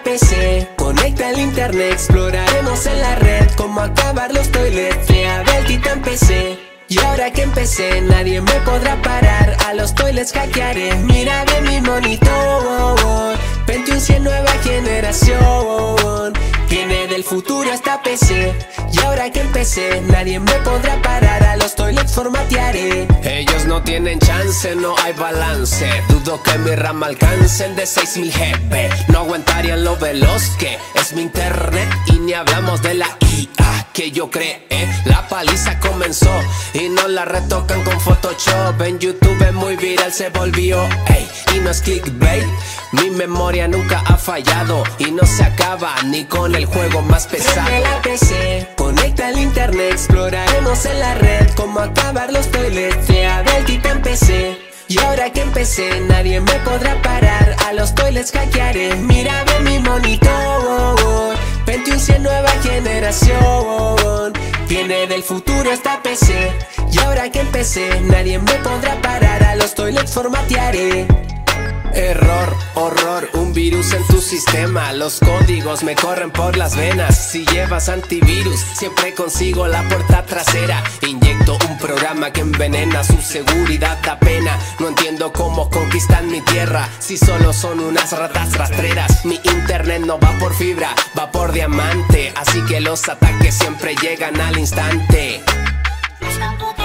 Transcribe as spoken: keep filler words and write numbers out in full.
P C, conecta el internet, exploraremos en la red cómo acabar los toilets. Crea el Titan P C. Y ahora que empecé, nadie me podrá parar. A los toilets hackearé, mira bien mi monitor. Pentium cien nueva generación, viene del futuro esta P C. Y ahora que empecé, nadie me podrá parar. A los toilets formatearé. Ellos no tienen chance, no hay balance. Dudo que mi RAM alcance el de seis mil G P. No aguantarían lo veloz que es mi internet. Y ni hablamos de la I A que yo creé. La paliza comenzó y no la retocan con Photoshop. En YouTube muy viral se volvió, ey, y no es clickbait. Mi memoria nunca ha fallado y no se acaba ni con el juego más pesado. Prende la P C, conecta el internet, exploraremos en la red cómo acabar los toilets. Crea el Titan P C. Y ahora que empecé, nadie me podrá parar. A los toilets hackearé, mira bien mi monitor. Pentium cien nueva generación, viene del futuro esta P C. Y ahora que empecé, nadie me podrá parar. A los toilets formatearé. Error, horror, un virus en tu sistema. Los códigos me corren por las venas. Si llevas antivirus, siempre consigo la puerta trasera. Inyecto un programa que envenena, su seguridad da pena. No entiendo cómo conquistan mi tierra si solo son unas ratas rastreras. Mi internet no va por fibra, va por diamante. Así que los ataques siempre llegan al instante.